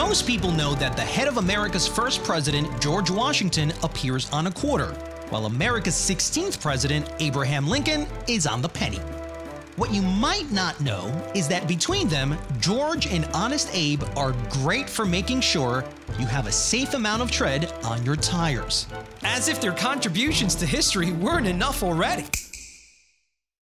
Most people know that the head of America's first president, George Washington, appears on a quarter, while America's 16th president, Abraham Lincoln, is on the penny. What you might not know is that between them, George and Honest Abe are great for making sure you have a safe amount of tread on your tires. As if their contributions to history weren't enough already.